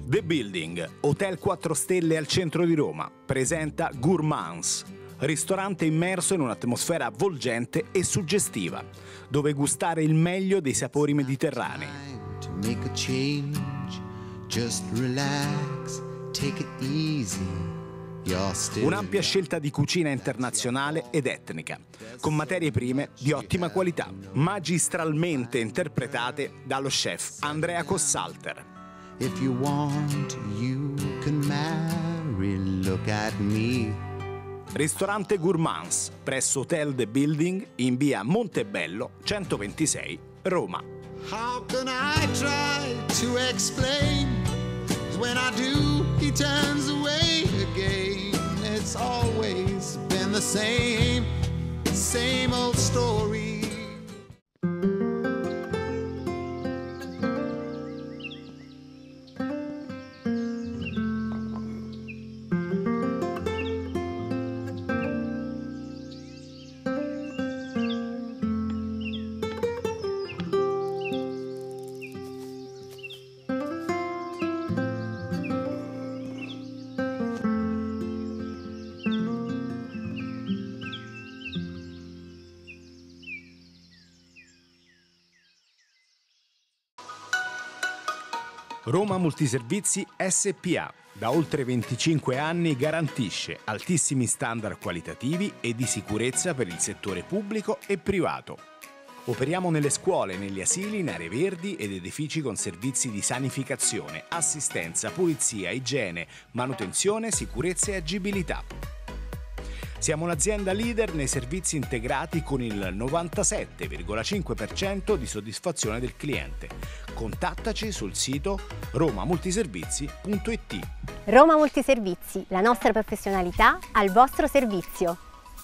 The Building, hotel 4 stelle al centro di Roma, presenta Gourmands, ristorante immerso in un'atmosfera avvolgente e suggestiva, dove gustare il meglio dei sapori mediterranei. Un'ampia scelta di cucina internazionale ed etnica, con materie prime di ottima qualità, magistralmente interpretate dallo chef Andrea Cossalter. If you want, you can marry, look at me. Ristorante Gourmands, presso Hotel The Building, in via Montebello, 126, Roma. How can I try to explain? 'Cause when I do, he turns away again. It's always been the same old story. Roma Multiservizi SPA, da oltre 25 anni garantisce altissimi standard qualitativi e di sicurezza per il settore pubblico e privato. Operiamo nelle scuole, negli asili, in aree verdi ed edifici con servizi di sanificazione, assistenza, pulizia, igiene, manutenzione, sicurezza e agibilità. Siamo un'azienda leader nei servizi integrati con il 97,5% di soddisfazione del cliente. Contattaci sul sito romamultiservizi.it. Roma Multiservizi, la nostra professionalità al vostro servizio.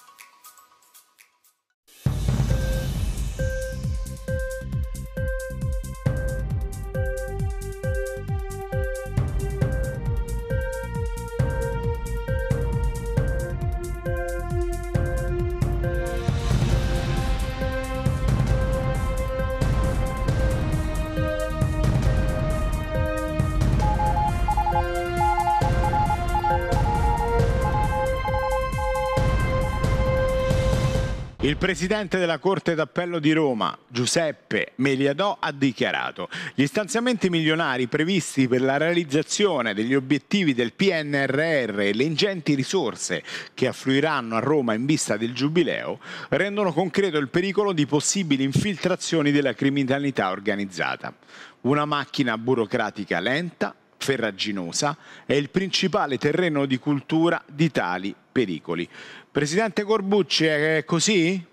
Il presidente della Corte d'Appello di Roma, Giuseppe Meliadò, ha dichiarato: gli stanziamenti milionari previsti per la realizzazione degli obiettivi del PNRR e le ingenti risorse che affluiranno a Roma in vista del Giubileo rendono concreto il pericolo di possibili infiltrazioni della criminalità organizzata. Una macchina burocratica lenta, ferraginosa, è il principale terreno di cultura di tali pericoli. Presidente Corbucci, è così?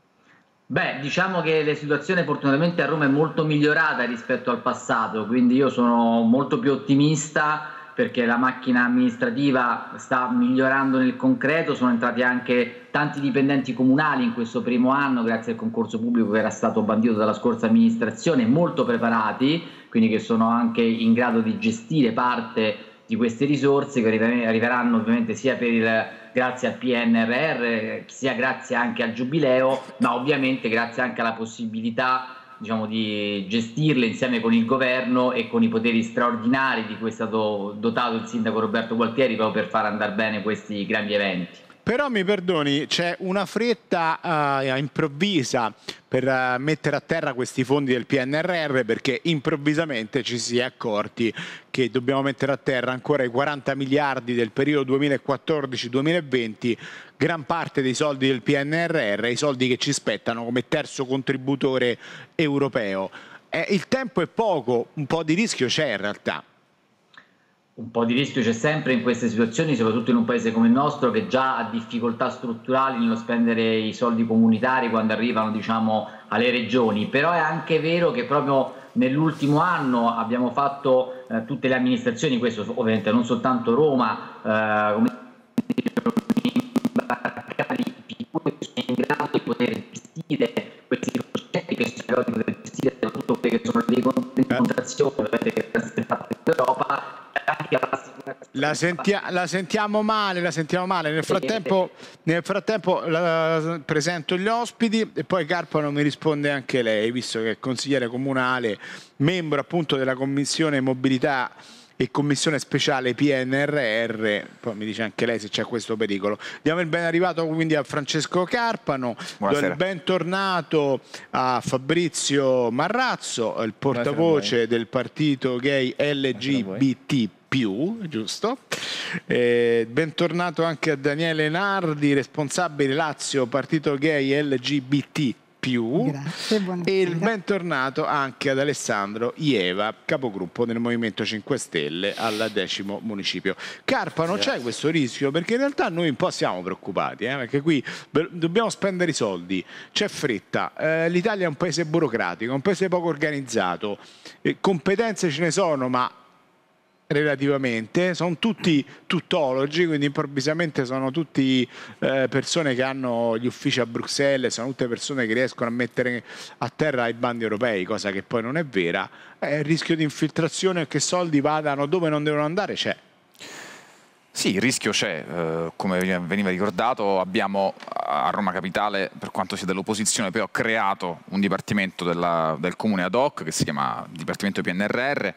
Beh, diciamo che la situazione fortunatamente a Roma è molto migliorata rispetto al passato, quindi io sono molto più ottimista perché la macchina amministrativa sta migliorando nel concreto. Sono entrati anche tanti dipendenti comunali in questo primo anno grazie al concorso pubblico che era stato bandito dalla scorsa amministrazione, molto preparati, quindi che sono anche in grado di gestire parte di queste risorse che arriveranno ovviamente sia grazie al PNRR, sia grazie anche al Giubileo, ma ovviamente grazie anche alla possibilità, diciamo, di gestirle insieme con il governo e con i poteri straordinari di cui è stato dotato il sindaco Roberto Gualtieri proprio per far andare bene questi grandi eventi. Però mi perdoni, c'è una fretta improvvisa per mettere a terra questi fondi del PNRR, perché improvvisamente ci si è accorti che dobbiamo mettere a terra ancora i 40 miliardi del periodo 2014-2020, gran parte dei soldi del PNRR, i soldi che ci spettano come terzo contributore europeo. Il tempo è poco, un po' di rischio c'è in realtà. Un po' di rischio c'è sempre in queste situazioni, soprattutto in un paese come il nostro che già ha difficoltà strutturali nello spendere i soldi comunitari quando arrivano, diciamo, alle regioni. Però è anche vero che proprio nell'ultimo anno abbiamo fatto tutte le amministrazioni, questo ovviamente non soltanto Roma, come sono in grado di poter gestire questi progetti, che sono in grado di poter gestire soprattutto quelle che sono le contrazioni che sono fatte in Europa. La sentiamo male. Nel frattempo presento gli ospiti e poi Carpano mi risponde anche lei, visto che è consigliere comunale, membro appunto della Commissione Mobilità e commissione speciale PNRR, poi mi dice anche lei se c'è questo pericolo. Diamo il ben arrivato quindi a Francesco Carpano, do il bentornato a Fabrizio Marrazzo, il portavoce del partito gay LGBT+, giusto? Bentornato anche a Daniele Nardi, responsabile Lazio partito gay LGBT+. Grazie, e il bentornato anche ad Alessandro Ieva, capogruppo del Movimento 5 Stelle al 10° municipio. Carpano, c'è questo rischio? Perché in realtà noi un po' siamo preoccupati, perché qui dobbiamo spendere i soldi, c'è fretta, l'Italia è un paese burocratico, un paese poco organizzato, competenze ce ne sono, ma relativamente, sono tutti tuttologi, quindi improvvisamente sono tutti persone che hanno gli uffici a Bruxelles, sono tutte persone che riescono a mettere a terra i bandi europei, cosa che poi non è vera. Il rischio di infiltrazione, che soldi vadano dove non devono andare, c'è. Sì, il rischio c'è, come veniva ricordato, abbiamo a Roma Capitale, per quanto sia dell'opposizione, poi ho creato un dipartimento del comune ad hoc che si chiama Dipartimento PNRR,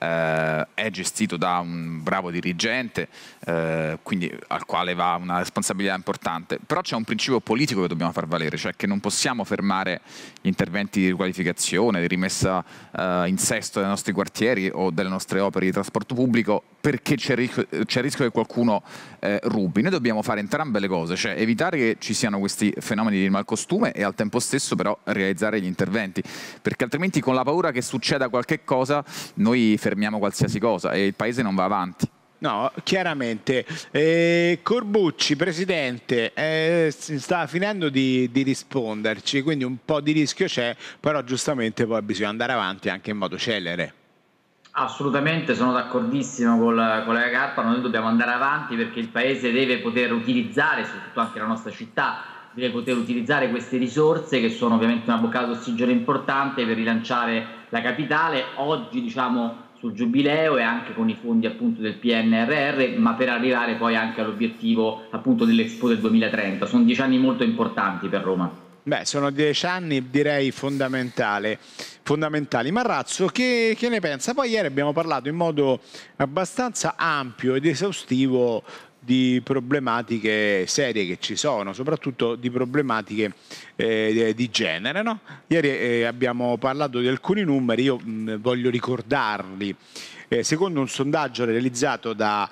è gestito da un bravo dirigente, quindi al quale va una responsabilità importante, però c'è un principio politico che dobbiamo far valere, cioè che non possiamo fermare gli interventi di riqualificazione, di rimessa in sesto dei nostri quartieri o delle nostre opere di trasporto pubblico perché c'è il rischio che qualcuno rubi. Noi dobbiamo fare entrambe le cose, cioè evitare che ci siano questi fenomeni di malcostume e al tempo stesso però realizzare gli interventi, perché altrimenti con la paura che succeda qualche cosa noi fermiamo qualsiasi cosa e il paese non va avanti. No, chiaramente. Corbucci, Presidente, sta finendo di risponderci, quindi un po' di rischio c'è, però giustamente poi bisogna andare avanti anche in modo celere. Assolutamente, sono d'accordissimo con la collega Carpano, noi dobbiamo andare avanti perché il Paese deve poter utilizzare, soprattutto anche la nostra città, deve poter utilizzare queste risorse che sono ovviamente una boccata d'ossigeno importante per rilanciare la capitale, oggi diciamo sul Giubileo e anche con i fondi appunto del PNRR, ma per arrivare poi anche all'obiettivo appunto dell'Expo del 2030. Sono 10 anni molto importanti per Roma. Beh, sono 10 anni direi fondamentali. Marrazzo, che ne pensa? Poi ieri abbiamo parlato in modo abbastanza ampio ed esaustivo di problematiche serie che ci sono, soprattutto di problematiche di genere, no? Ieri abbiamo parlato di alcuni numeri, io voglio ricordarli. Secondo un sondaggio realizzato da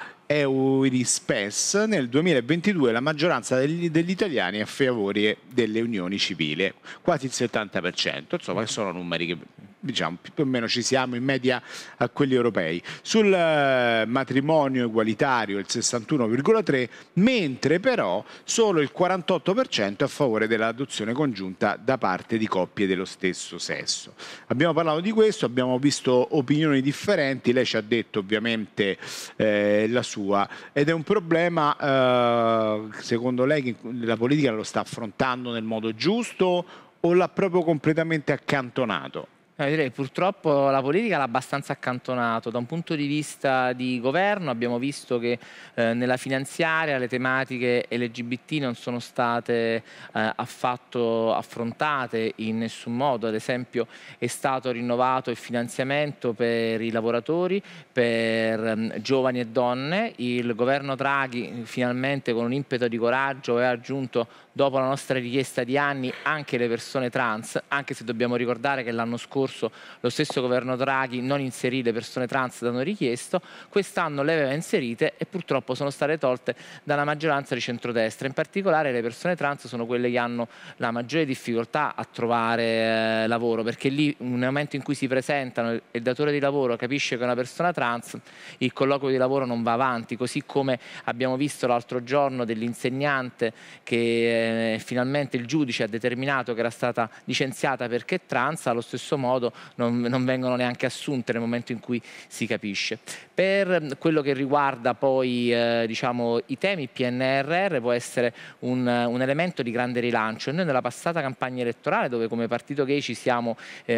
Eurispes, nel 2022 la maggioranza degli italiani è a favore delle unioni civili, quasi il 70%, insomma sono numeri che diciamo più o meno ci siamo in media a quelli europei. Sul matrimonio egualitario il 61,3%, mentre però solo il 48% è a favore dell'adozione congiunta da parte di coppie dello stesso sesso. Abbiamo parlato di questo, abbiamo visto opinioni differenti, lei ci ha detto ovviamente la sua, ed è un problema secondo lei che la politica lo sta affrontando nel modo giusto o l'ha proprio completamente accantonato? Direi purtroppo la politica l'ha abbastanza accantonato. Da un punto di vista di governo abbiamo visto che nella finanziaria le tematiche LGBT non sono state affatto affrontate in nessun modo. Ad esempio è stato rinnovato il finanziamento per i lavoratori, per giovani e donne. Il governo Draghi finalmente con un impeto di coraggio aveva aggiunto, dopo la nostra richiesta di anni, anche le persone trans, anche se dobbiamo ricordare che l'anno scorso lo stesso governo Draghi non inserì le persone trans da noi richiesto, quest'anno le aveva inserite e purtroppo sono state tolte dalla maggioranza di centrodestra. In particolare le persone trans sono quelle che hanno la maggiore difficoltà a trovare lavoro, perché lì nel momento in cui si presentano e il datore di lavoro capisce che è una persona trans, il colloquio di lavoro non va avanti, così come abbiamo visto l'altro giorno dell'insegnante che finalmente il giudice ha determinato che era stata licenziata perché è trans, allo stesso modo non vengono neanche assunte nel momento in cui si capisce. Per quello che riguarda poi diciamo, i temi, PNRR può essere un elemento di grande rilancio. Noi nella passata campagna elettorale, dove come partito gay ci siamo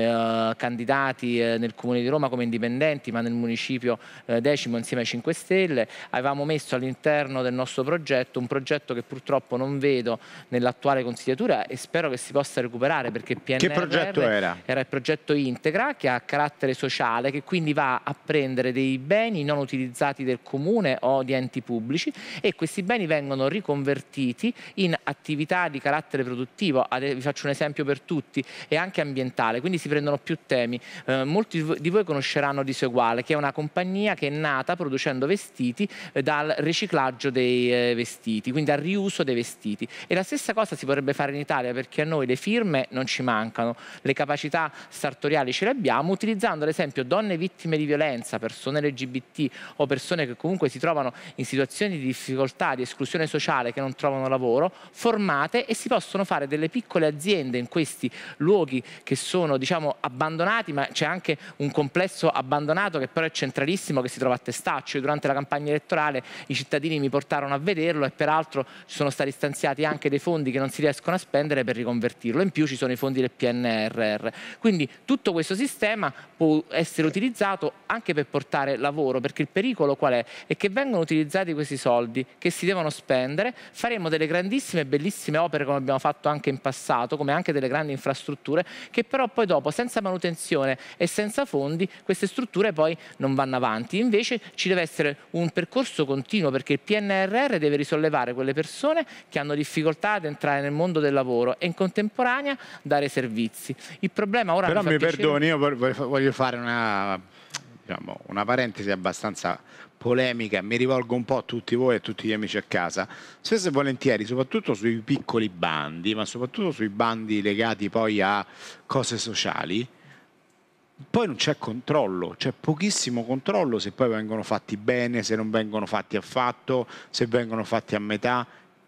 candidati nel Comune di Roma come indipendenti, ma nel municipio 10° insieme ai 5 Stelle, avevamo messo all'interno del nostro progetto un progetto che purtroppo non vedo nell'attuale consigliatura e spero che si possa recuperare, perché PNRR che progetto era? Era il progetto progetto Integra, che ha carattere sociale, che quindi va a prendere dei beni non utilizzati del comune o di enti pubblici, e questi beni vengono riconvertiti in attività di carattere produttivo. Vi faccio un esempio per tutti, e anche ambientale, quindi si prendono più temi. Molti di voi conosceranno Diseguale, che è una compagnia che è nata producendo vestiti dal riciclaggio dei vestiti, quindi al riuso dei vestiti. E la stessa cosa si potrebbe fare in Italia, perché a noi le firme non ci mancano, le capacità sartoriali ce le abbiamo, utilizzando ad esempio donne vittime di violenza, persone LGBT o persone che comunque si trovano in situazioni di difficoltà, di esclusione sociale, che non trovano lavoro, formate, e si possono fare delle piccole aziende in questi luoghi che sono, diciamo, abbandonati, ma c'è anche un complesso abbandonato che però è centralissimo, che si trova a Testaccio. Durante la campagna elettorale i cittadini mi portarono a vederlo, e peraltro ci sono stati stanziati anche dei fondi che non si riescono a spendere per riconvertirlo. In più ci sono i fondi del PNRR. Quindi tutto questo sistema può essere utilizzato anche per portare lavoro, perché il pericolo qual è? È che vengono utilizzati questi soldi che si devono spendere, faremo delle grandissime e bellissime opere come abbiamo fatto anche in passato, come anche delle grandi infrastrutture, che però poi dopo, senza manutenzione e senza fondi, queste strutture poi non vanno avanti. Invece ci deve essere un percorso continuo, perché il PNRR deve risollevare quelle persone che hanno difficoltà ad entrare nel mondo del lavoro e in contemporanea dare servizi. Il problema ora... Però mi perdoni, io voglio fare una parentesi abbastanza polemica, mi rivolgo un po' a tutti voi e a tutti gli amici a casa. Spesso e volentieri, soprattutto sui piccoli bandi, ma soprattutto sui bandi legati poi a cose sociali, poi non c'è controllo, c'è pochissimo controllo se poi vengono fatti bene, se non vengono fatti affatto, se vengono fatti a metà.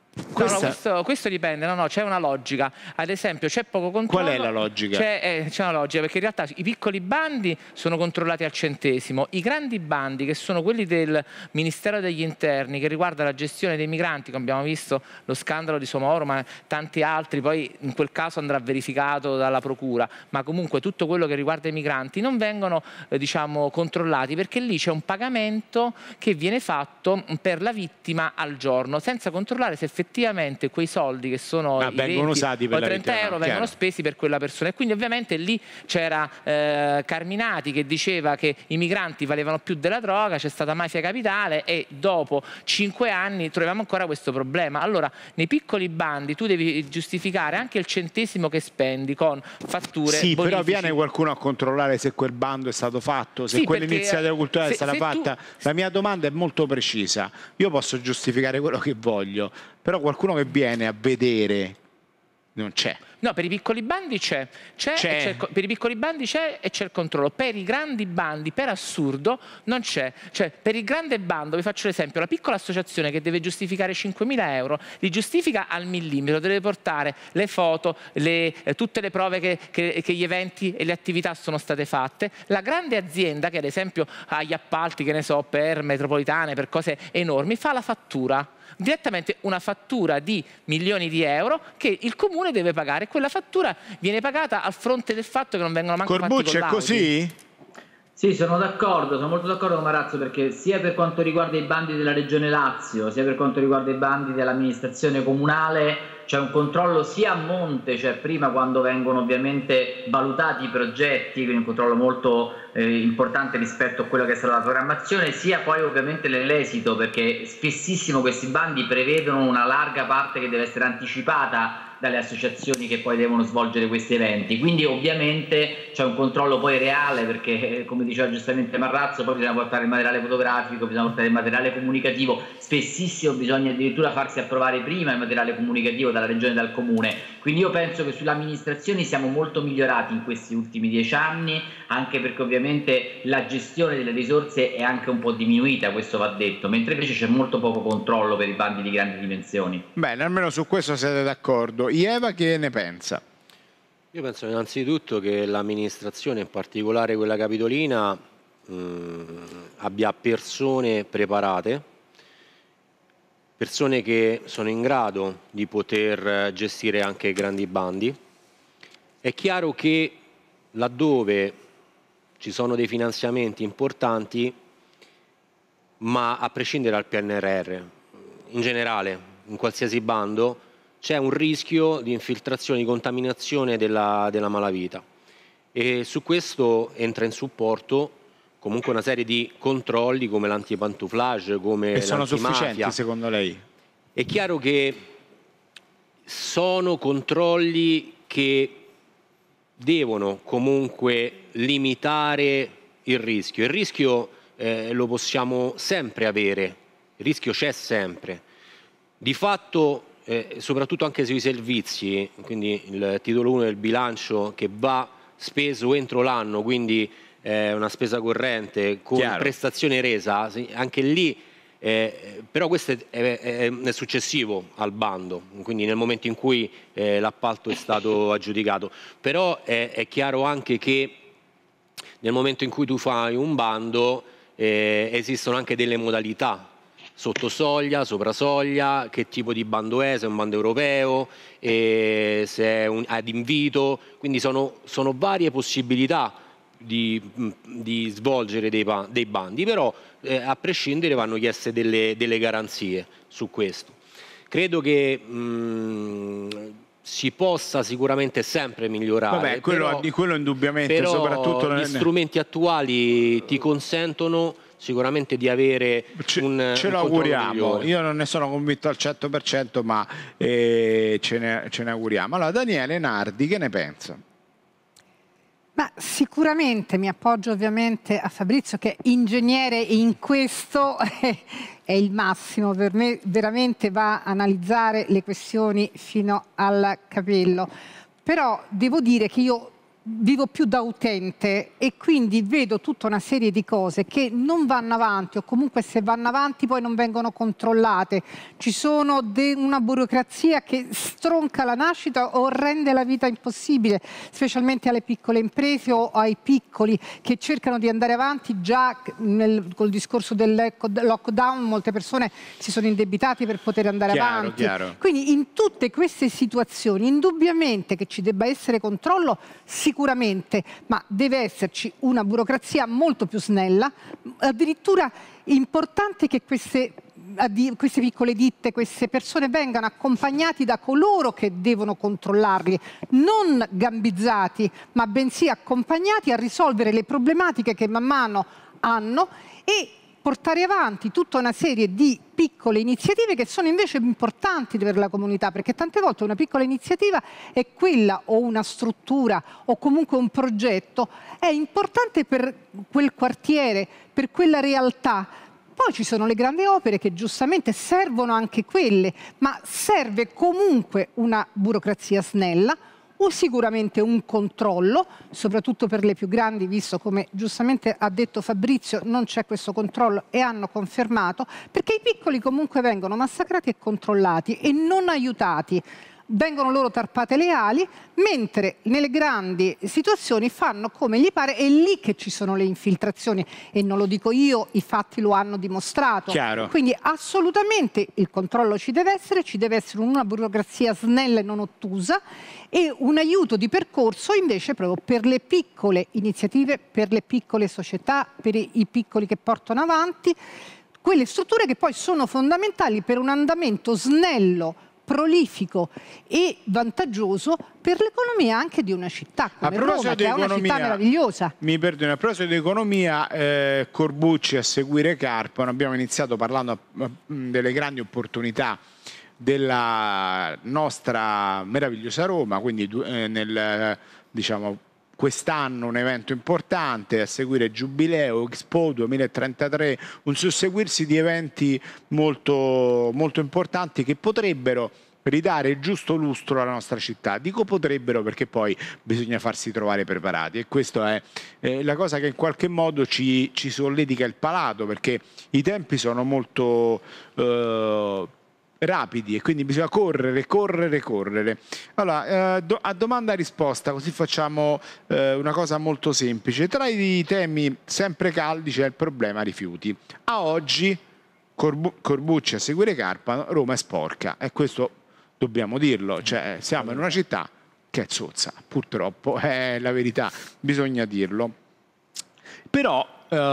Questo dipende, c'è una logica. Ad esempio c'è poco controllo. Qual è la logica? C'è una logica, perché in realtà i piccoli bandi sono controllati al centesimo, i grandi bandi, che sono quelli del Ministero degli Interni, che riguarda la gestione dei migranti, come abbiamo visto lo scandalo di Somoro, ma tanti altri, poi in quel caso andrà verificato dalla procura, ma comunque tutto quello che riguarda i migranti non vengono controllati, perché lì c'è un pagamento che viene fatto per la vittima al giorno, senza controllare se effettivamente quei soldi, che sono i 20 usati per o 30 euro, vengono spesi per quella persona. E quindi ovviamente lì c'era Carminati che diceva che i migranti valevano più della droga, c'è stata mafia capitale, e dopo 5 anni troviamo ancora questo problema. Allora, nei piccoli bandi tu devi giustificare anche il centesimo che spendi con fatture, sì, bonifici. però viene qualcuno a controllare se quel bando è stato fatto, se quell'iniziativa culturale è stata fatta. La mia domanda è molto precisa. Io posso giustificare quello che voglio, però qualcuno che viene a vedere non c'è. No, per i piccoli bandi c'è. Per i piccoli bandi c'è e c'è il controllo. Per i grandi bandi, per assurdo, non c'è. Cioè, per il grande bando, vi faccio l'esempio, la piccola associazione che deve giustificare 5.000 euro, li giustifica al millimetro, deve portare le foto, tutte le prove che gli eventi e le attività sono state fatte. La grande azienda, che ad esempio ha gli appalti, che ne so, per metropolitane, per cose enormi, fa la fattura. Direttamente una fattura di milioni di euro che il comune deve pagare. Quella fattura viene pagata al fronte del fatto che non vengono manco fatti Corbucci, collauti. è così? Sì, sono d'accordo, sono molto d'accordo con Marazzo, perché sia per quanto riguarda i bandi della Regione Lazio, sia per quanto riguarda i bandi dell'amministrazione comunale, c'è un controllo sia a monte, cioè prima quando vengono ovviamente valutati i progetti, quindi un controllo molto importante rispetto a quello che è stata la programmazione, sia poi ovviamente nell'esito, perché spessissimo questi bandi prevedono una larga parte che deve essere anticipata dalle associazioni che poi devono svolgere questi eventi, quindi ovviamente c'è un controllo poi reale, perché come diceva giustamente Marrazzo, poi bisogna portare il materiale fotografico, bisogna portare il materiale comunicativo, spessissimo bisogna addirittura farsi approvare prima il materiale comunicativo dalla regione e dal comune. Quindi io penso che sulle amministrazioni siamo molto migliorati in questi ultimi 10 anni, anche perché ovviamente la gestione delle risorse è anche un po' diminuita, questo va detto, mentre invece c'è molto poco controllo per i bandi di grandi dimensioni. Bene, almeno su questo siete d'accordo. Ieva, che ne pensa? Io penso innanzitutto che l'amministrazione, in particolare quella capitolina, abbia persone preparate, persone che sono in grado di poter gestire anche grandi bandi. È chiaro che laddove ci sono dei finanziamenti importanti, ma a prescindere dal PNRR, in generale, in qualsiasi bando, c'è un rischio di infiltrazione, di contaminazione della malavita. E su questo entra in supporto comunque una serie di controlli come l'antipantouflage, come E sono l'antimafia. sufficienti secondo lei? È chiaro che sono controlli che devono comunque limitare il rischio. Il rischio lo possiamo sempre avere, il rischio c'è sempre. Di fatto, soprattutto anche sui servizi, quindi il titolo 1 del bilancio che va speso entro l'anno, quindi una spesa corrente con prestazione resa, anche lì, però questo è successivo al bando, quindi nel momento in cui l'appalto è stato aggiudicato. Però è chiaro anche che nel momento in cui tu fai un bando esistono anche delle modalità, sotto soglia, sopra soglia, che tipo di bando è, se è un bando europeo, se è ad invito, quindi sono varie possibilità di svolgere dei bandi, però a prescindere vanno chieste delle garanzie su questo. Credo che si possa sicuramente sempre migliorare. Vabbè, di quello indubbiamente, però soprattutto gli strumenti attuali ti consentono sicuramente di avere ce lo auguriamo. Io non ne sono convinto al 100%, ma ce ne auguriamo. Allora, Daniele Nardi, che ne pensa? Ma sicuramente mi appoggio ovviamente a Fabrizio, che è ingegnere in questo è il massimo. Per me veramente va a analizzare le questioni fino al capello. Però devo dire che io vivo più da utente e quindi vedo tutta una serie di cose che non vanno avanti, o comunque se vanno avanti poi non vengono controllate. Ci sono una burocrazia che stronca la nascita o rende la vita impossibile, specialmente alle piccole imprese o ai piccoli che cercano di andare avanti. Già col discorso del lockdown molte persone si sono indebitate per poter andare avanti. Quindi in tutte queste situazioni indubbiamente che ci debba essere controllo, sicuramente, ma deve esserci una burocrazia molto più snella, addirittura importante che queste piccole ditte, queste persone vengano accompagnati da coloro che devono controllarli, non gambizzati, ma bensì accompagnati a risolvere le problematiche che man mano hanno e portare avanti tutta una serie di piccole iniziative che sono invece importanti per la comunità, perché tante volte una piccola iniziativa è quella, o una struttura o comunque un progetto, è importante per quel quartiere, per quella realtà. Poi ci sono le grandi opere che giustamente servono anche quelle, ma serve comunque una burocrazia snella, o sicuramente un controllo, soprattutto per le più grandi, visto come giustamente ha detto Fabrizio, non c'è questo controllo e hanno confermato, perché i piccoli comunque vengono massacrati e controllati e non aiutati. Vengono loro tarpate le ali, mentre nelle grandi situazioni fanno come gli pare. È lì che ci sono le infiltrazioni e non lo dico io, i fatti lo hanno dimostrato. Chiaro. Quindi assolutamente il controllo ci deve essere una burocrazia snella e non ottusa e un aiuto di percorso invece proprio per le piccole iniziative, per le piccole società, per i piccoli che portano avanti quelle strutture che poi sono fondamentali per un andamento snello, prolifico e vantaggioso per l'economia anche di una città come Roma, che è una città meravigliosa. Mi perdono, a proposito di economia, Corbucci a seguire Carpano, abbiamo iniziato parlando delle grandi opportunità della nostra meravigliosa Roma, quindi diciamo quest'anno un evento importante, a seguire Giubileo, Expo 2033, un susseguirsi di eventi molto, molto importanti che potrebbero ridare il giusto lustro alla nostra città. Dico potrebbero perché poi bisogna farsi trovare preparati, e questa è la cosa che in qualche modo ci solletica il palato, perché i tempi sono molto rapidi e quindi bisogna correre. Allora, a domanda e risposta, così facciamo una cosa molto semplice. Tra i temi sempre caldi c'è il problema rifiuti. A oggi Corbucci a seguire Carpano, Roma è sporca, e questo dobbiamo dirlo, cioè siamo in una città che è zozza, purtroppo è la verità, bisogna dirlo. Però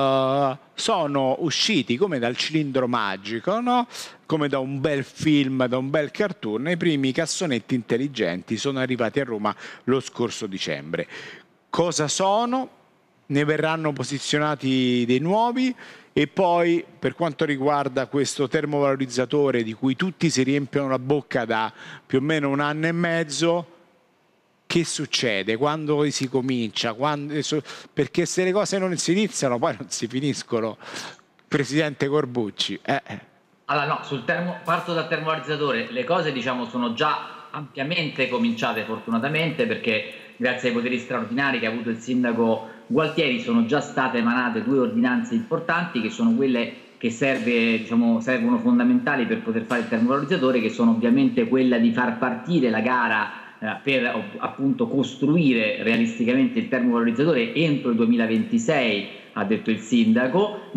sono usciti come dal cilindro magico, no? Come da un bel film, da un bel cartoon, i primi cassonetti intelligenti sono arrivati a Roma lo scorso dicembre. cosa sono, ne verranno posizionati dei nuovi, e poi per quanto riguarda questo termovalorizzatore di cui tutti si riempiono la bocca da più o meno 1 anno e mezzo, che succede? Quando si comincia? Perché se le cose non si iniziano poi non si finiscono, Presidente Corbucci. Allora no, parto dal termovalorizzatore. Le cose diciamo sono già ampiamente cominciate fortunatamente, perché grazie ai poteri straordinari che ha avuto il sindaco Gualtieri sono già state emanate 2 ordinanze importanti, che sono quelle che servono fondamentali per poter fare il termovalorizzatore, che sono ovviamente quella di far partire la gara per appunto costruire realisticamente il termovalorizzatore entro il 2026, ha detto il sindaco.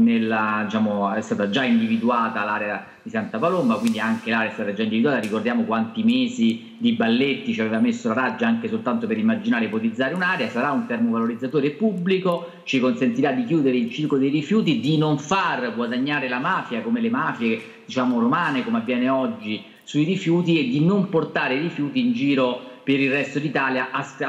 È stata già individuata l'area di Santa Palomba, quindi anche l'area è stata già individuata. Ricordiamo quanti mesi di balletti ci aveva messo la Raggia anche soltanto per immaginare e ipotizzare un'area. Sarà un termovalorizzatore pubblico, ci consentirà di chiudere il ciclo dei rifiuti, di non far guadagnare la mafia come le mafie romane, come avviene oggi sui rifiuti, e di non portare i rifiuti in giro per il resto d'Italia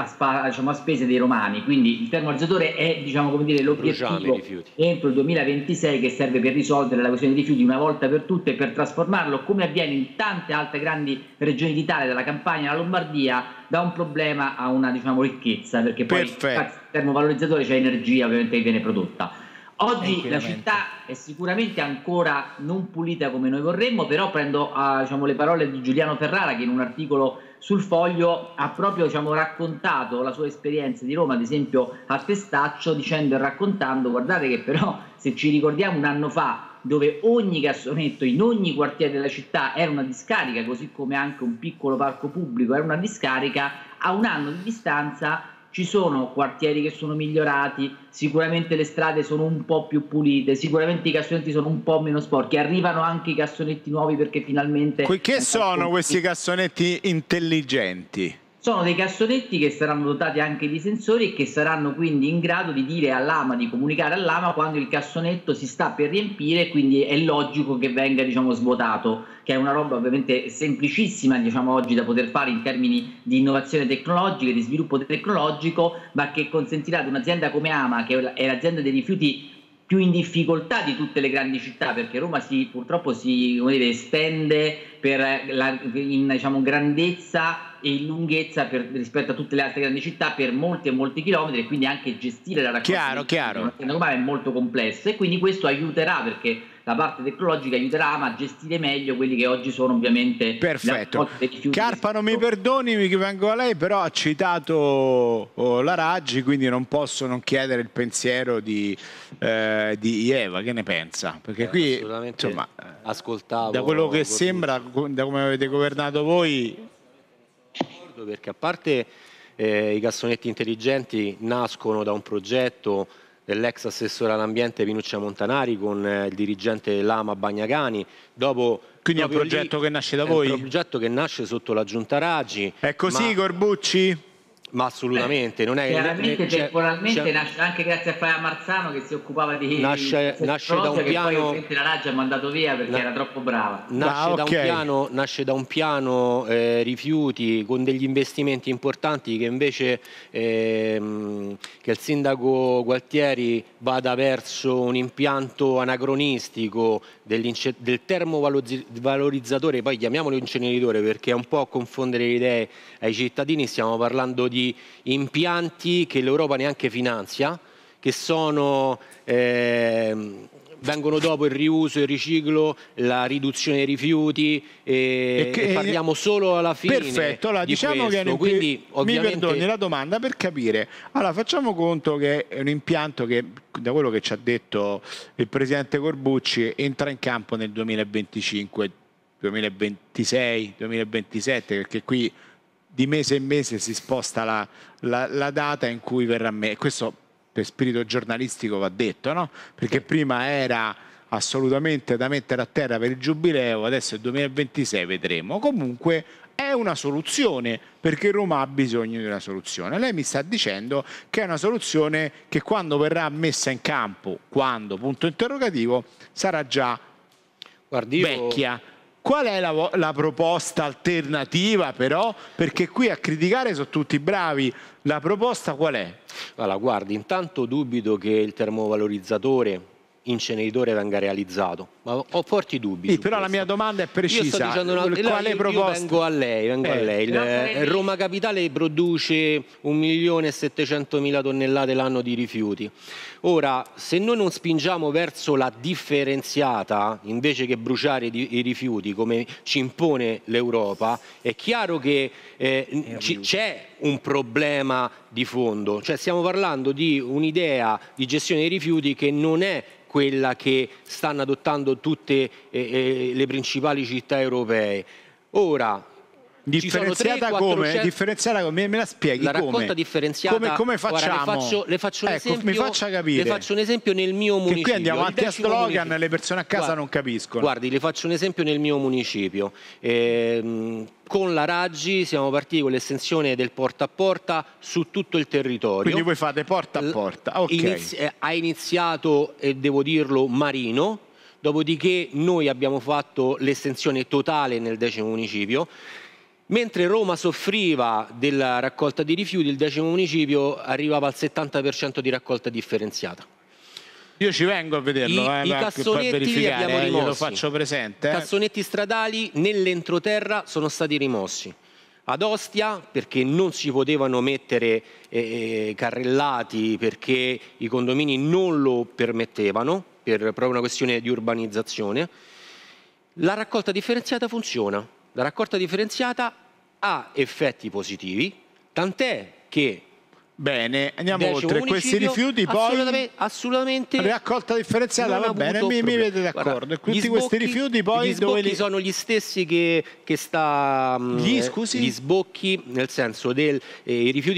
a spese dei romani. Quindi il termovalorizzatore è l'obiettivo entro il 2026, che serve per risolvere la questione dei rifiuti una volta per tutte e per trasformarlo, come avviene in tante altre grandi regioni d'Italia, dalla Campania alla Lombardia, da un problema a una ricchezza, perché poi grazie al termovalorizzatore c'è energia ovviamente che viene prodotta. Oggi la città è sicuramente ancora non pulita come noi vorremmo, però prendo le parole di Giuliano Ferrara, che in un articolo sul Foglio ha proprio raccontato la sua esperienza di Roma, ad esempio a Testaccio, dicendo e raccontando: guardate che però se ci ricordiamo 1 anno fa, dove ogni cassonetto in ogni quartiere della città era una discarica, così come anche un piccolo parco pubblico era una discarica, a 1 anno di distanza ci sono quartieri che sono migliorati, sicuramente le strade sono un po' più pulite, sicuramente i cassonetti sono un po' meno sporchi, arrivano anche i cassonetti nuovi, perché finalmente... Che sono questi cassonetti intelligenti? Sono dei cassonetti che saranno dotati anche di sensori e che saranno quindi in grado di dire all'AMA, di comunicare all'AMA quando il cassonetto si sta per riempire, quindi è logico che venga svuotato, che è una roba ovviamente semplicissima oggi da poter fare in termini di innovazione tecnologica, di sviluppo tecnologico, ma che consentirà ad un'azienda come AMA, che è l'azienda dei rifiuti più in difficoltà di tutte le grandi città, perché Roma purtroppo si estende in grandezza e in lunghezza rispetto a tutte le altre grandi città per molti e molti chilometri, e quindi anche gestire la raccolta è molto complesso, e quindi questo aiuterà, perché la parte tecnologica aiuterà a gestire meglio quelli che oggi sono ovviamente... Perfetto. Carpano, mi perdoni che vengo a lei, però ha citato la Raggi, quindi non posso non chiedere il pensiero di Eva. Che ne pensa? Perché qui insomma, ascoltavo, da quello che sembra, da come avete governato voi, perché a parte i cassonetti intelligenti nascono da un progetto dell'ex assessore all'ambiente Pinuccia Montanari con il dirigente dell'AMA Bagnacani. Quindi è un progetto che nasce da voi? È un progetto che nasce sotto la giunta Raggi. È così, Corbucci? Ma assolutamente, non è chiaramente temporalmente nasce anche grazie a Fabio Marzano, che si occupava di nasce da un piano, poi la Raggi ha mandato via perché era troppo brava. Nasce da un piano rifiuti con degli investimenti importanti, che invece che il sindaco Gualtieri vada verso un impianto anacronistico del termovalorizzatore, poi chiamiamolo inceneritore perché è un po' a confondere le idee ai cittadini. Stiamo parlando di impianti che l'Europa neanche finanzia, che vengono dopo il riuso, il riciclo, la riduzione dei rifiuti, e parliamo solo alla fine. Perfetto, allora diciamo questo. Quindi, ovviamente... Mi perdoni la domanda per capire. Allora facciamo conto che è un impianto che, da quello che ci ha detto il Presidente Corbucci, entra in campo nel 2025, 2026, 2027, perché qui di mese in mese si sposta la data in cui verrà messo. Questo per spirito giornalistico va detto, no? Perché prima era assolutamente da mettere a terra per il giubileo, adesso è 2026, vedremo. Comunque è una soluzione, perché Roma ha bisogno di una soluzione. Lei mi sta dicendo che è una soluzione che quando verrà messa in campo, punto interrogativo, sarà già vecchia. Qual è la proposta alternativa però? Perché qui a criticare sono tutti bravi. La proposta qual è? Allora, guardi, intanto dubito che il termovalorizzatore inceneritore venga realizzato, ma ho forti dubbi. Sì, però la mia domanda è precisa. Io sto dicendo quale proposta? Io vengo a lei. Roma Capitale produce 1.700.000 tonnellate l'anno di rifiuti. Ora, se noi non spingiamo verso la differenziata invece che bruciare i rifiuti come ci impone l'Europa, è chiaro che c'è un problema di fondo. Cioè stiamo parlando di un'idea di gestione dei rifiuti che non è quella che stanno adottando tutte le principali città europee. Ora, differenziata come? Differenziata come? Me la spieghi? La raccolta differenziata. Come facciamo? Guarda, le faccio un esempio. Mi faccia capire. Le faccio un esempio nel mio municipio. Che qui andiamo avanti a slogan e le persone a casa non capiscono. Guardi, le faccio un esempio nel mio municipio. Con la Raggi siamo partiti con l'estensione del porta a porta su tutto il territorio. Quindi voi fate porta a porta. Okay. Ha iniziato, devo dirlo, Marino, dopodiché noi abbiamo fatto l'estensione totale nel 10° municipio. Mentre Roma soffriva della raccolta di rifiuti, il 10° municipio arrivava al 70% di raccolta differenziata. Io ci vengo a vederlo, I cassonetti li abbiamo rimossi. Lo faccio presente. I cassonetti stradali nell'entroterra sono stati rimossi. Ad Ostia, perché non si potevano mettere carrellati, perché i condomini non lo permettevano, per proprio una questione di urbanizzazione. La raccolta differenziata funziona. La raccolta differenziata ha effetti positivi, tant'è che... Bene, andiamo oltre. Questi rifiuti poi... Assolutamente... Raccolta differenziata, va bene, mi vedete d'accordo. Tutti questi rifiuti poi... Gli sbocchi sono gli stessi che sta... Gli sbocchi, nel senso i rifiuti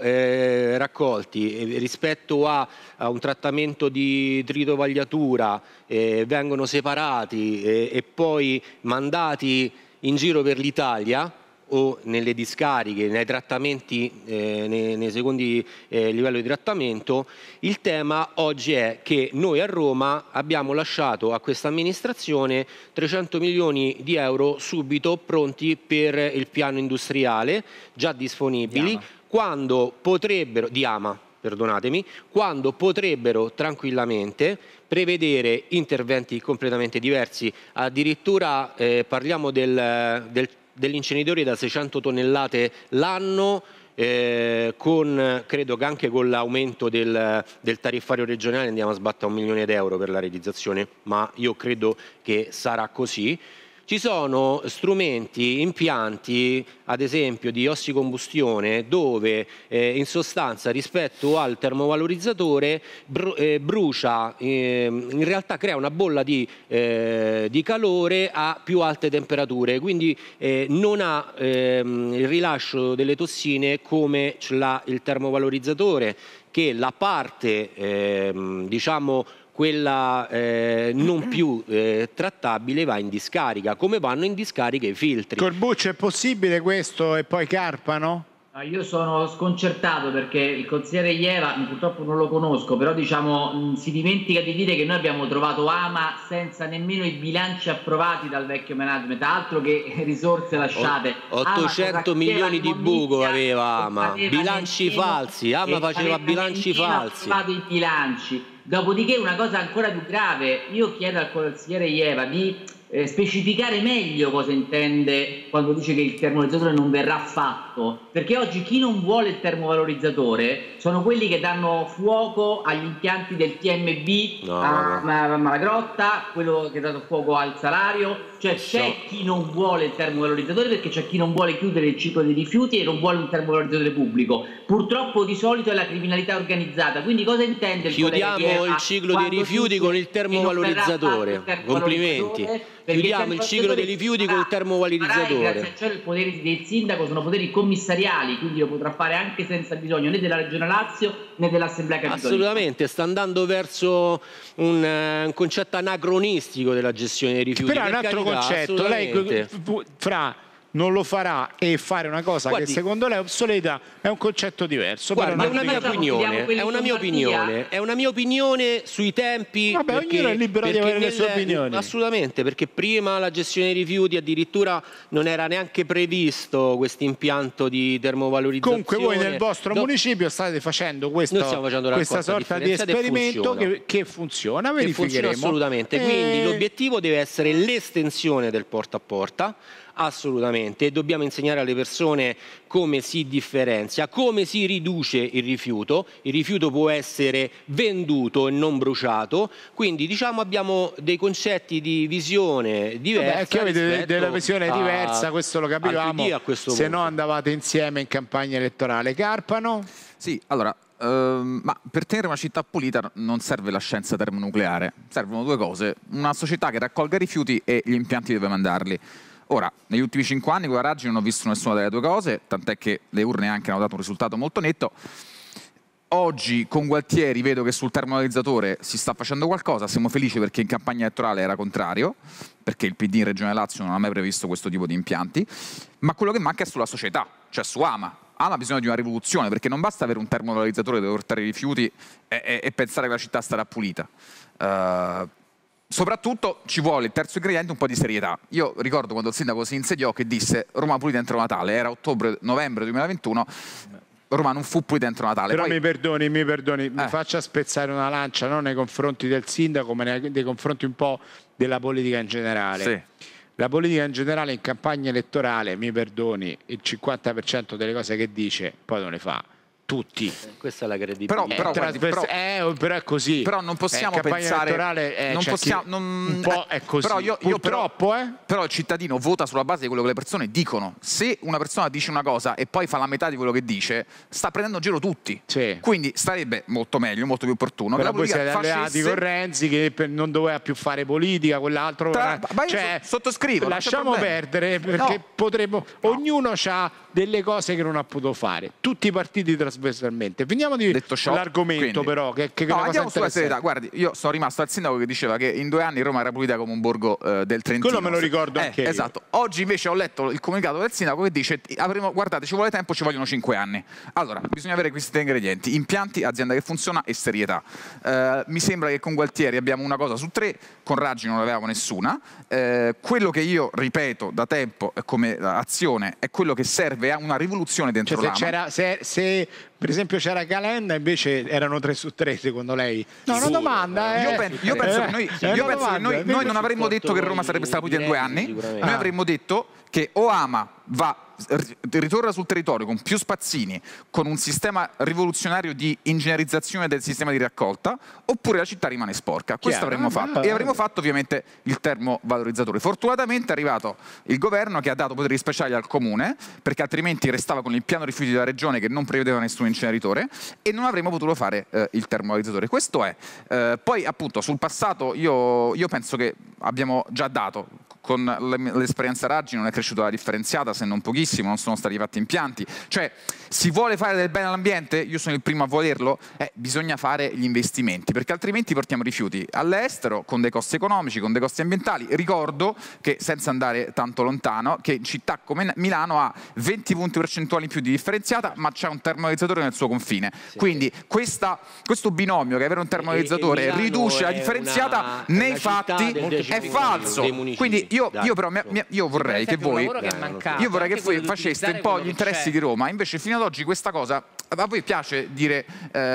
raccolti rispetto a un trattamento di tritovagliatura vengono separati e poi mandati in giro per l'Italia o nelle discariche, nei trattamenti, nei secondi livelli di trattamento. Il tema oggi è che noi a Roma abbiamo lasciato a questa amministrazione 300 milioni di euro subito pronti per il piano industriale, già disponibili, quando potrebbero tranquillamente prevedere interventi completamente diversi. Addirittura parliamo degli inceneritori da 600 tonnellate l'anno, credo che anche con l'aumento del tariffario regionale andiamo a sbattere 1 milione di euro per la realizzazione, ma io credo che sarà così. Ci sono strumenti, impianti, ad esempio di ossicombustione, dove in sostanza rispetto al termovalorizzatore brucia, in realtà crea una bolla di calore a più alte temperature, quindi non ha il rilascio delle tossine come ce l'ha il termovalorizzatore, che la parte diciamo quella non più trattabile va in discarica, come vanno in discarica i filtri. Corbuccio, è possibile questo e poi Carpano? Io sono sconcertato perché il consigliere Ieva, purtroppo non lo conosco, però diciamo si dimentica di dire che noi abbiamo trovato AMA senza nemmeno i bilanci approvati dal vecchio management, altro che risorse lasciate. 800 milioni di buco aveva AMA, bilanci falsi, AMA faceva bilanci falsi. I bilanci. Dopodiché una cosa ancora più grave, io chiedo al consigliere Ieva di specificare meglio cosa intende quando dice che il termovalorizzatore non verrà fatto, perché oggi chi non vuole il termovalorizzatore sono quelli che danno fuoco agli impianti del TMB a Malagrotta, quello che ha dato fuoco al Salario, cioè c'è chi non vuole il termovalorizzatore perché c'è chi non vuole chiudere il ciclo dei rifiuti e non vuole un termovalorizzatore pubblico. Purtroppo di solito è la criminalità organizzata, quindi cosa intende il Chiudiamo il ciclo dei rifiuti con il termovalorizzatore, complimenti. Chiudiamo il ciclo dei rifiuti con il termovalorizzatore. Grazie a ciò i poteri del sindaco sono poteri commissariali, quindi lo potrà fare anche senza bisogno né della Regione Lazio né dell'Assemblea Capitolina. Assolutamente, sta andando verso un concetto anacronistico della gestione dei rifiuti. Però è un altro concetto. Lei, non lo farà e fare una cosa che secondo lei è obsoleta è un concetto diverso. Guarda, è una mia opinione, è una mia opinione sui tempi. Vabbè, ognuno è libero di avere le sue opinioni. Assolutamente, perché prima la gestione dei rifiuti addirittura non era neanche previsto questo impianto di termovalorizzazione. Comunque voi nel vostro municipio state facendo questa sorta di esperimento che funziona, verificheremo. Assolutamente, quindi l'obiettivo deve essere l'estensione del porta a porta. Assolutamente, e dobbiamo insegnare alle persone come si differenzia, come si riduce il rifiuto può essere venduto e non bruciato, quindi diciamo abbiamo dei concetti di visione diversa. Che avete della visione diversa, questo lo capivamo, se no punto. andavate insieme in campagna elettorale. Carpano? Sì, allora, ma per tenere una città pulita non serve la scienza termonucleare, servono due cose, una società che raccolga i rifiuti e gli impianti dove mandarli. Ora, negli ultimi 5 anni con la Raggi non ho visto nessuna delle due cose, tant'è che le urne anche hanno dato un risultato molto netto. Oggi con Gualtieri vedo che sul termovalorizzatore si sta facendo qualcosa, siamo felici perché in campagna elettorale era contrario, perché il PD in Regione Lazio non ha mai previsto questo tipo di impianti, ma quello che manca è sulla società, cioè su AMA. AMA ha bisogno di una rivoluzione, perché non basta avere un termovalorizzatore dove portare i rifiuti e pensare che la città starà pulita. Soprattutto ci vuole il terzo ingrediente, un po' di serietà. Io ricordo quando il sindaco si insediò che disse Roma pulita entro Natale, era ottobre-novembre 2021, Roma non fu pulita entro Natale. Però poi... mi perdoni, mi faccia spezzare una lancia non nei confronti del sindaco ma nei confronti un po' della politica in generale. Sì. La politica in generale in campagna elettorale, mi perdoni, il 50% delle cose che dice poi non le fa. Tutti. Questa è la credibilità. Però è così. Però non possiamo pensare un po' è così. Però purtroppo però il cittadino vota sulla base di quello che le persone dicono. Se una persona dice una cosa e poi fa la metà di quello che dice, sta prendendo in giro tutti. Sì. Quindi sarebbe molto meglio, molto più opportuno però che la politica voi siete alleati con Renzi che non doveva più fare politica, quell'altro sottoscrivo. Lasciamo perdere perché potremmo ognuno ha delle cose che non ha potuto fare. Tutti i partiti trasversalmente. Finiamo di l'argomento però che andiamo sulla serietà. Guardi, io sono rimasto al sindaco che diceva che in 2 anni Roma era pulita come un borgo del Trentino. Quello me lo ricordo anche io. Esatto. Oggi invece ho letto il comunicato del sindaco che dice guardate, ci vuole tempo, ci vogliono 5 anni. Allora, bisogna avere questi 3 ingredienti: impianti, azienda che funziona e serietà. Mi sembra che con Gualtieri abbiamo una cosa su 3, con Raggi non avevamo nessuna. Quello che io ripeto da tempo come azione è quello che serve a una rivoluzione dentro l'AMA. Se per esempio c'era Calenda invece erano 3 su 3 secondo lei? No, una domanda. Io penso che noi non avremmo detto che Roma sarebbe stata pulita in 2 anni, noi avremmo detto che o AMA ritorna sul territorio con più spazzini, con un sistema rivoluzionario di ingegnerizzazione del sistema di raccolta, oppure la città rimane sporca. Questo avremmo fatto. E avremmo fatto ovviamente il termovalorizzatore. Fortunatamente è arrivato il governo che ha dato poteri speciali al comune, perché altrimenti restava con il piano rifiuti della regione che non prevedeva nessun inceneritore, e non avremmo potuto fare il termovalorizzatore. Questo è. Poi appunto sul passato io penso che abbiamo già dato. Con l'esperienza Raggi non è cresciuta la differenziata, se non pochissimo, non sono stati fatti impianti. Cioè, si vuole fare del bene all'ambiente? Io sono il primo a volerlo. Bisogna fare gli investimenti, perché altrimenti portiamo rifiuti all'estero con dei costi economici, con dei costi ambientali. Ricordo che, senza andare tanto lontano, che città come Milano ha 20 punti percentuali in più di differenziata, ma c'è un termovalorizzatore nel suo confine. Sì. Quindi questo binomio che avere un termovalorizzatore riduce la differenziata nei fatti è falso. Quindi io vorrei che voi faceste un po' gli interessi di Roma. Invece fino ad oggi questa cosa a voi piace dire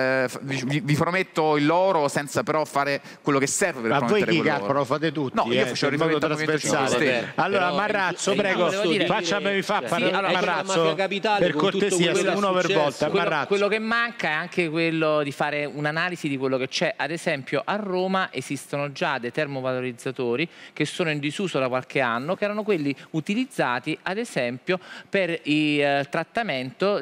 vi prometto il loro senza però fare quello che serve per promettere quel loro. Ma voi lo fate tutti? No, io facevo riferimento trasversale. Allora Marrazzo, prego, facciami parlare Marrazzo per cortesia, uno per volta. Quello che manca è anche quello di fare un'analisi di quello che c'è. Ad esempio a Roma esistono già dei termovalorizzatori che sono in disuso da qualche anno, che erano quelli utilizzati ad esempio per il trattamento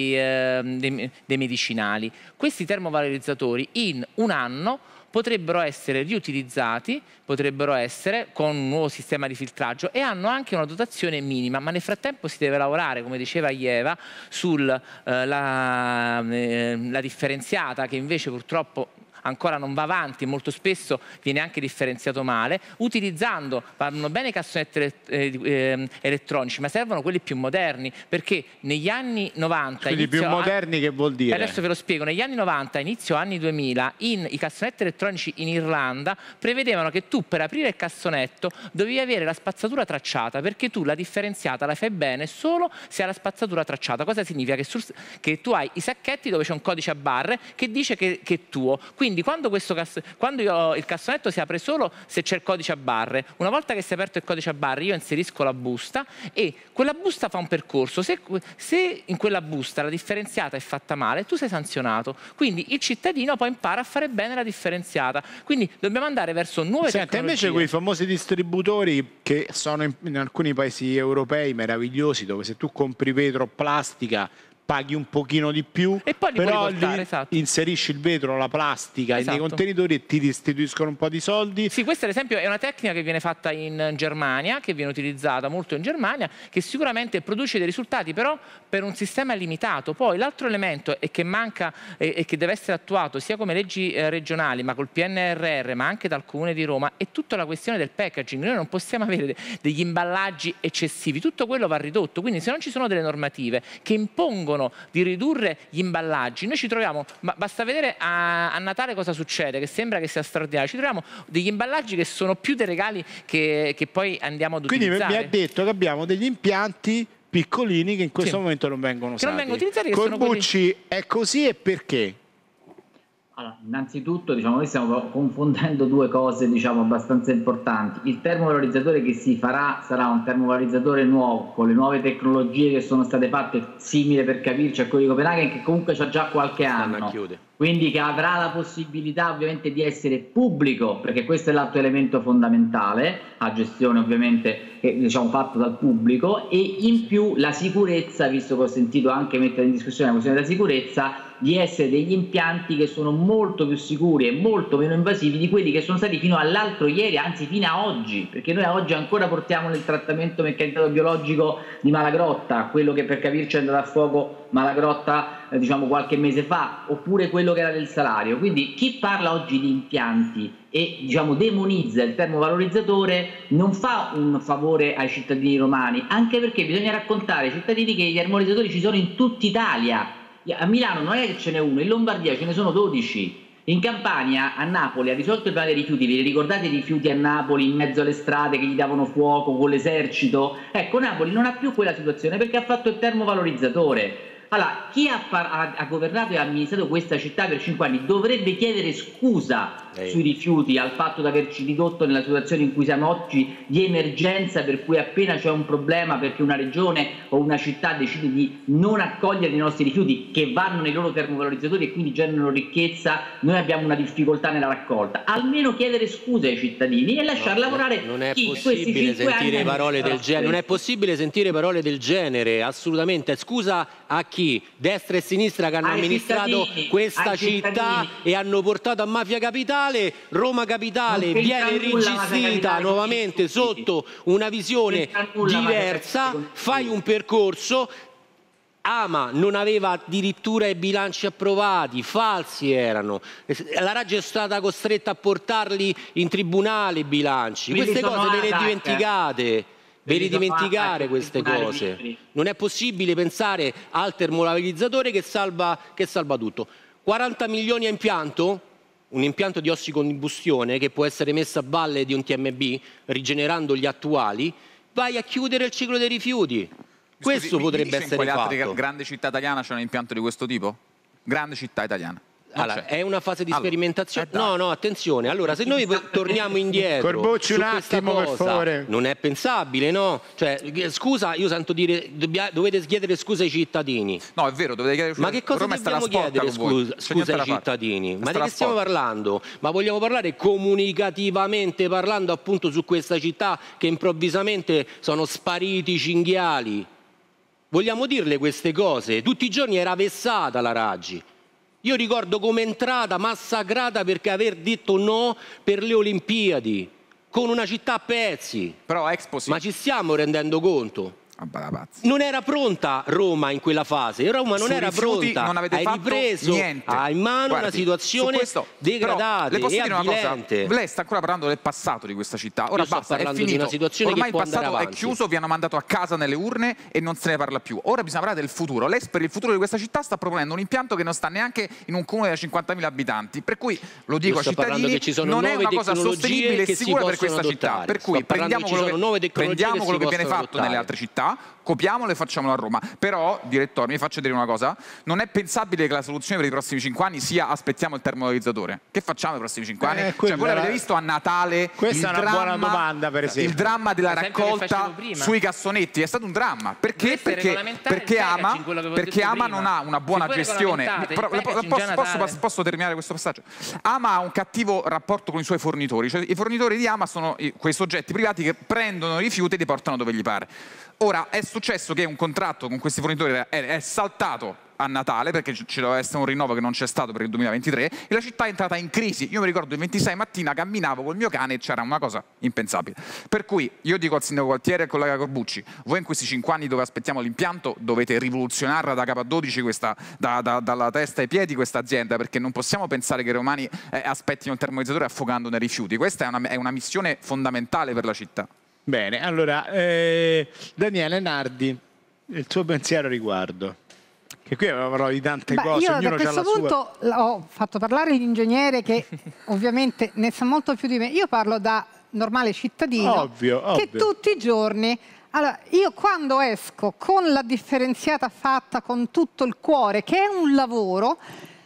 dei medicinali. Questi termovalorizzatori in un anno potrebbero essere riutilizzati, potrebbero essere con un nuovo sistema di filtraggio, e hanno anche una dotazione minima, ma nel frattempo si deve lavorare, come diceva Ieva, sulla differenziata, che invece purtroppo ancora non va avanti e molto spesso viene anche differenziato male, utilizzando, vanno bene i cassonetti elettronici, ma servono quelli più moderni, perché negli anni 90... Quindi più moderni che vuol dire? Adesso ve lo spiego. Negli anni 90, inizio anni 2000, i cassonetti elettronici in Irlanda prevedevano che tu per aprire il cassonetto dovevi avere la spazzatura tracciata, perché tu la differenziata la fai bene solo se hai la spazzatura tracciata. Cosa significa? Che tu hai i sacchetti dove c'è un codice a barre che dice che è tuo. Quindi quando il cassonetto si apre solo se c'è il codice a barre, una volta che si è aperto il codice a barre io inserisco la busta e quella busta fa un percorso. Se in quella busta la differenziata è fatta male, tu sei sanzionato. Quindi il cittadino poi impara a fare bene la differenziata. Quindi dobbiamo andare verso nuove tecnologie. Invece quei famosi distributori che sono in alcuni paesi europei meravigliosi, dove se tu compri vetro o plastica paghi un pochino di più, e poi però portare, esatto. Inserisci il vetro, la plastica nei contenitori e ti restituiscono un po' di soldi. Sì, questa ad esempio è una tecnica che viene fatta in Germania, che viene utilizzata molto in Germania, che sicuramente produce dei risultati, però per un sistema limitato. Poi l'altro elemento è che manca e che deve essere attuato sia come leggi regionali, ma col PNRR, ma anche dal Comune di Roma, è tutta la questione del packaging. Noi non possiamo avere degli imballaggi eccessivi, tutto quello va ridotto. Quindi se non ci sono delle normative che impongono di ridurre gli imballaggi, noi ci troviamo, ma basta vedere a Natale cosa succede, che sembra che sia straordinario, ci troviamo degli imballaggi che sono più dei regali che poi andiamo ad utilizzare. Quindi mi ha detto che abbiamo degli impianti piccolini che in questo momento non vengono usati. Non vengono utilizzati, Corbucci, è così e perché? Allora, innanzitutto noi stiamo confondendo due cose abbastanza importanti. Il termovalorizzatore che si farà sarà un termovalorizzatore nuovo, con le nuove tecnologie che sono state fatte, simile per capirci a quello di Copenaghen, che comunque c'ha già qualche anno. Quindi che avrà la possibilità ovviamente di essere pubblico, perché questo è l'altro elemento fondamentale, a gestione ovviamente fatto dal pubblico, e in più la sicurezza, visto che ho sentito anche mettere in discussione la questione della sicurezza, di essere degli impianti che sono molto più sicuri e molto meno invasivi di quelli che sono stati fino all'altro ieri, anzi fino a oggi, perché noi oggi ancora portiamo nel trattamento meccanizzato biologico di Malagrotta, quello che per capirci è andato a fuoco Malagrotta qualche mese fa, oppure quello che era del Salario. Quindi chi parla oggi di impianti e demonizza il termovalorizzatore non fa un favore ai cittadini romani, anche perché bisogna raccontare ai cittadini che i termovalorizzatori ci sono in tutta Italia. A Milano non è che ce n'è uno, in Lombardia ce ne sono 12. In Campania, a Napoli, ha risolto il problema dei rifiuti. Vi ricordate i rifiuti a Napoli in mezzo alle strade che gli davano fuoco con l'esercito? Ecco, Napoli non ha più quella situazione perché ha fatto il termovalorizzatore. Allora, chi ha governato e ha amministrato questa città per 5 anni dovrebbe chiedere scusa sui rifiuti, al fatto di averci ridotto nella situazione in cui siamo oggi di emergenza, per cui appena c'è un problema perché una regione o una città decide di non accogliere i nostri rifiuti che vanno nei loro termovalorizzatori e quindi generano ricchezza, noi abbiamo una difficoltà nella raccolta. Almeno chiedere scuse ai cittadini e lasciar lavorare non è possibile sentire parole del genere. Non è possibile sentire parole del genere, assolutamente. Scusa a chi? Destra e sinistra che hanno amministrato questa città e hanno portato a Mafia Capitale. Roma Capitale viene rigistita nuovamente sotto una visione diversa, fai un percorso. Ama non aveva addirittura i bilanci approvati, falsi erano. La Raggi è stata costretta a portarli in tribunale i bilanci. Queste cose ve le dimenticate. Ve li dimenticare queste cose. Non è possibile pensare al termovalorizzatore che salva tutto. 40 milioni a impianto, un impianto di ossicombustione che può essere messo a valle di un TMB, rigenerando gli attuali, vai a chiudere il ciclo dei rifiuti. Questo potrebbe essere fatto. In quale altre grandi città italiane c'è un impianto di questo tipo? Grande città italiana. Allora, è una fase di sperimentazione. No, attenzione. Allora, se noi torniamo indietro, Corbucci, un attimo, per favore. Non è pensabile, no? Cioè, scusa, io sento dire dovete chiedere scusa ai cittadini. No, è vero, dovete chiedere scusa. Ma che cosa dobbiamo chiedere scusa ai cittadini? Ma di che stiamo parlando? Ma vogliamo parlare comunicativamente, parlando appunto su questa città che improvvisamente sono spariti i cinghiali? Vogliamo dirle queste cose? Tutti i giorni era vessata la Raggi. Io ricordo come è entrata massacrata perché aver detto no per le Olimpiadi, con una città a pezzi. Però Expo sì. Ma ci stiamo rendendo conto? Non era pronta Roma in quella fase, Roma non era pronta, non avete hai ripreso in mano una situazione degradata le posso e dire una avvilente. cosa? Lei sta ancora parlando del passato di questa città, ora basta, è finito, di una situazione ormai che il può andare passato è avanti. chiuso, vi hanno mandato a casa nelle urne e non se ne parla più, ora bisogna parlare del futuro. Lei per il futuro di questa città sta proponendo un impianto che non sta neanche in un comune da 50.000 abitanti, per cui lo dico ai cittadini, non è una cosa sostenibile e sicura per questa città, per cui prendiamo quello che viene fatto nelle altre città, copiamolo e facciamolo a Roma. Però, direttore, mi faccio dire una cosa, non è pensabile che la soluzione per i prossimi 5 anni sia aspettiamo il termovalorizzatore. Che facciamo i prossimi 5 anni? Cioè, voi avete visto a Natale questa è una buona domanda, per esempio. Il dramma della raccolta sui cassonetti è stato un dramma. Perché? Perché Ama non ha una buona gestione. Posso terminare questo passaggio? Ama ha un cattivo rapporto con i suoi fornitori, cioè i fornitori di Ama sono quei soggetti privati che prendono i rifiuti e li portano dove gli pare. Ora è successo che un contratto con questi fornitori è saltato a Natale perché ci doveva essere un rinnovo che non c'è stato per il 2023 e la città è entrata in crisi. Io mi ricordo il 26 mattina camminavo col mio cane e c'era una cosa impensabile. Per cui io dico al sindaco Gualtieri e al collega Corbucci, voi in questi 5 anni dove aspettiamo l'impianto dovete rivoluzionarla da capo a 12 dalla testa ai piedi questa azienda, perché non possiamo pensare che i romani aspettino il termovalorizzatore affogando nei rifiuti. Questa è una missione fondamentale per la città. Bene, allora Daniele Nardi, il suo pensiero a riguardo? Che qui avrò di tante cose, io da questo punto ho fatto parlare l'ingegnere che ovviamente ne sa molto più di me. Io parlo da normale cittadino ovvio. Che tutti i giorni, allora io quando esco con la differenziata fatta con tutto il cuore, che è un lavoro,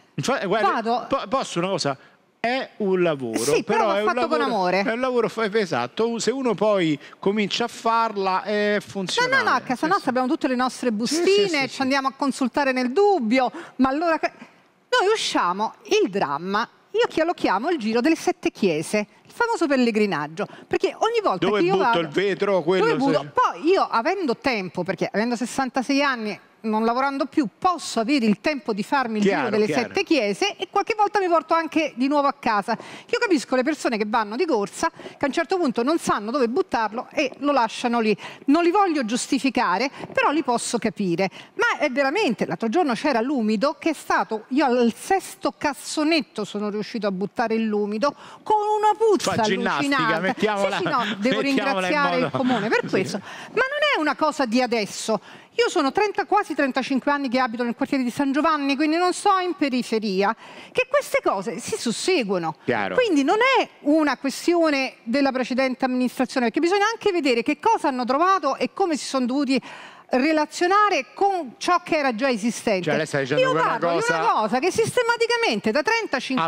guarda, posso una cosa? È un lavoro, sì, però è fatto con amore. È un lavoro, esatto. Se uno poi comincia a farla, funziona. No, a casa nostra abbiamo tutte le nostre bustine, ci andiamo a consultare nel dubbio, ma allora noi usciamo il dramma. Io lo chiamo il giro delle 7 chiese, il famoso pellegrinaggio, perché ogni volta dove che io butto il vetro, quello poi io avendo tempo, perché avendo 66 anni non lavorando più, posso avere il tempo di farmi il giro delle 7 chiese e qualche volta mi porto anche di nuovo a casa. Io capisco le persone che vanno di corsa, che a un certo punto non sanno dove buttarlo e lo lasciano lì. Non li voglio giustificare, però li posso capire. Ma è veramente, l'altro giorno c'era l'umido, che è stato, io al 6° cassonetto sono riuscito a buttare l'umido, con una puzza allucinante. Devo ringraziare il comune per questo. Ma non è una cosa di adesso. Io sono quasi 35 anni che abito nel quartiere di San Giovanni, quindi non sto in periferia, che queste cose si susseguono. Quindi non è una questione della precedente amministrazione, perché bisogna anche vedere che cosa hanno trovato e come si sono dovuti relazionare con ciò che era già esistente. Cioè, lei sta dicendo io parlo di una cosa che sistematicamente da 35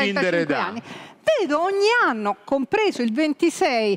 anni vedo ogni anno, compreso il 26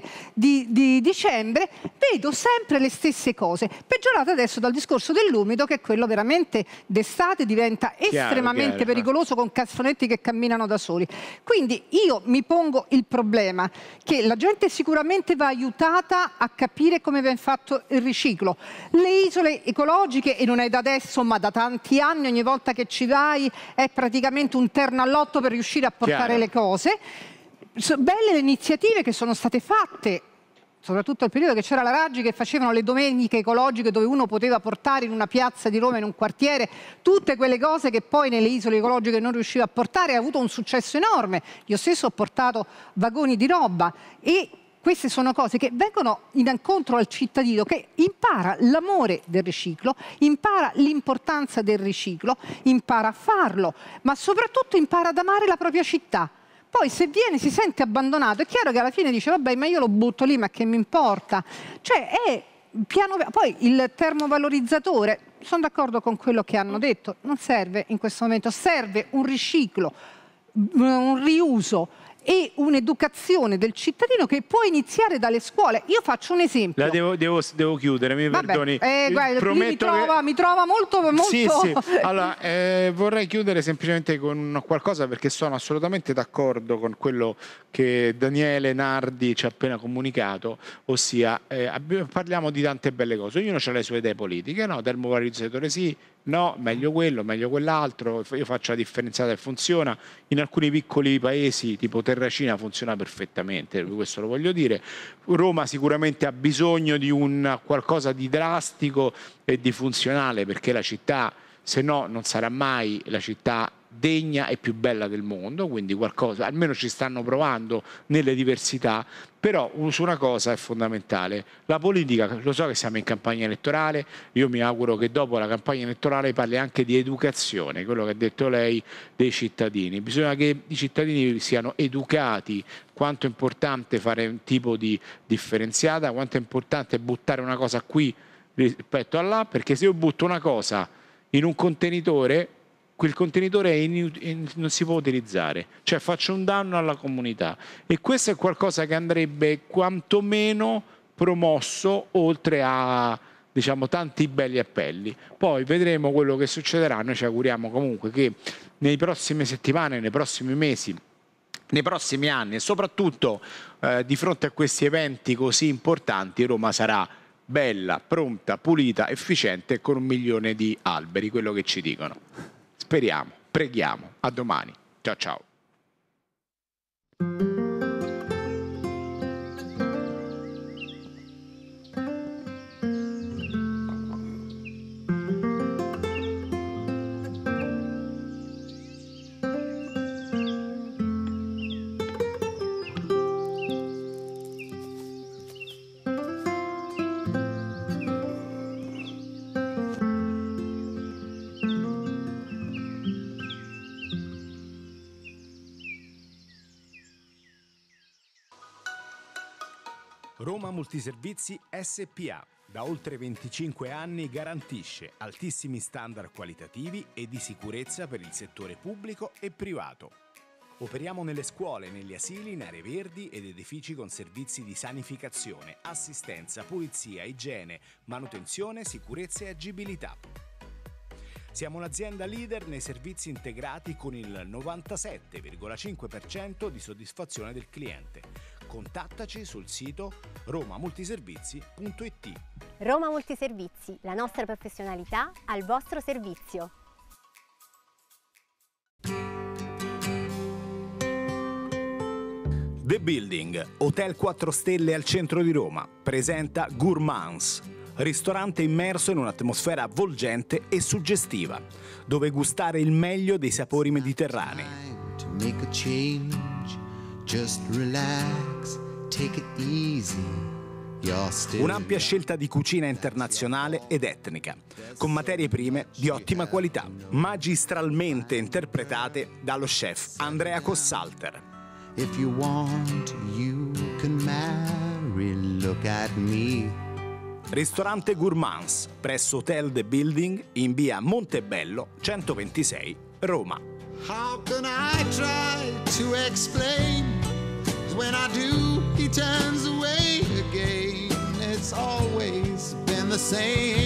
di dicembre, vedo sempre le stesse cose, peggiorate adesso dal discorso dell'umido, che è quello veramente d'estate diventa estremamente pericoloso, con cassonetti che camminano da soli. Quindi io mi pongo il problema che la gente sicuramente va aiutata a capire come viene fatto il riciclo. Le isole ecologiche, e non è da adesso ma da tanti anni, ogni volta che ci vai è praticamente un terno all'otto per riuscire a portare le cose. Belle le iniziative che sono state fatte, soprattutto al periodo che c'era la Raggi, che facevano le domeniche ecologiche dove uno poteva portare in una piazza di Roma, in un quartiere, tutte quelle cose che poi nelle isole ecologiche non riusciva a portare. Ha avuto un successo enorme. Io stesso ho portato vagoni di roba e queste sono cose che vengono incontro al cittadino, che impara l'amore del riciclo, impara l'importanza del riciclo, impara a farlo, ma soprattutto impara ad amare la propria città. Poi se viene, si sente abbandonato, è chiaro che alla fine dice vabbè, ma io lo butto lì, ma che mi importa? Cioè è piano. Poi il termovalorizzatore, sono d'accordo con quello che hanno detto, non serve in questo momento, serve un riciclo, un riuso e un'educazione del cittadino che può iniziare dalle scuole. Io faccio un esempio. Devo chiudere, mi perdoni. Guarda, mi trova molto... Sì. Allora, vorrei chiudere semplicemente con qualcosa, perché sono assolutamente d'accordo con quello che Daniele Nardi ci ha appena comunicato, ossia parliamo di tante belle cose. Ognuno ha le sue idee politiche, no? Termovalorizzatore sì, no, meglio quello, meglio quell'altro, io faccio la differenziata e funziona. In alcuni piccoli paesi tipo Terracina funziona perfettamente, questo lo voglio dire. Roma sicuramente ha bisogno di un qualcosa di drastico e di funzionale, perché la città, se no, non sarà mai la città degna e più bella del mondo, quindi qualcosa, almeno ci stanno provando nelle diversità. Però su una cosa è fondamentale, la politica, lo so che siamo in campagna elettorale, io mi auguro che dopo la campagna elettorale parli anche di educazione, quello che ha detto lei, dei cittadini. Bisogna che i cittadini siano educati, quanto è importante fare un tipo di differenziata, quanto è importante buttare una cosa qui rispetto a là, perché se io butto una cosa in un contenitore, quel contenitore non si può utilizzare, cioè faccio un danno alla comunità, e questo è qualcosa che andrebbe quantomeno promosso, oltre a, diciamo, tanti belli appelli. Poi vedremo quello che succederà. Noi ci auguriamo comunque che nelle prossime settimane, nei prossimi mesi, nei prossimi anni, e soprattutto di fronte a questi eventi così importanti, Roma sarà bella, pronta, pulita, efficiente, con 1 milione di alberi, quello che ci dicono. Speriamo, preghiamo. A domani. Ciao ciao. Roma Multiservizi SPA, da oltre 25 anni garantisce altissimi standard qualitativi e di sicurezza per il settore pubblico e privato. Operiamo nelle scuole, negli asili, in aree verdi ed edifici con servizi di sanificazione, assistenza, pulizia, igiene, manutenzione, sicurezza e agibilità. Siamo un'azienda leader nei servizi integrati con il 97,5% di soddisfazione del cliente. Contattaci sul sito romamultiservizi.it. Roma Multiservizi, la nostra professionalità al vostro servizio. The Building, hotel 4 stelle al centro di Roma, presenta Gourmands, ristorante immerso in un'atmosfera avvolgente e suggestiva, dove gustare il meglio dei sapori mediterranei. Un'ampia scelta di cucina internazionale ed etnica, con materie prime di ottima qualità, magistralmente interpretate dallo chef Andrea Cossalter. If you want, you can marry, look at me. Ristorante Gourmands, presso Hotel The Building, in via Montebello 126, Roma. How can I try to explain? 'Cause when I do, he turns away again. It's always been the same.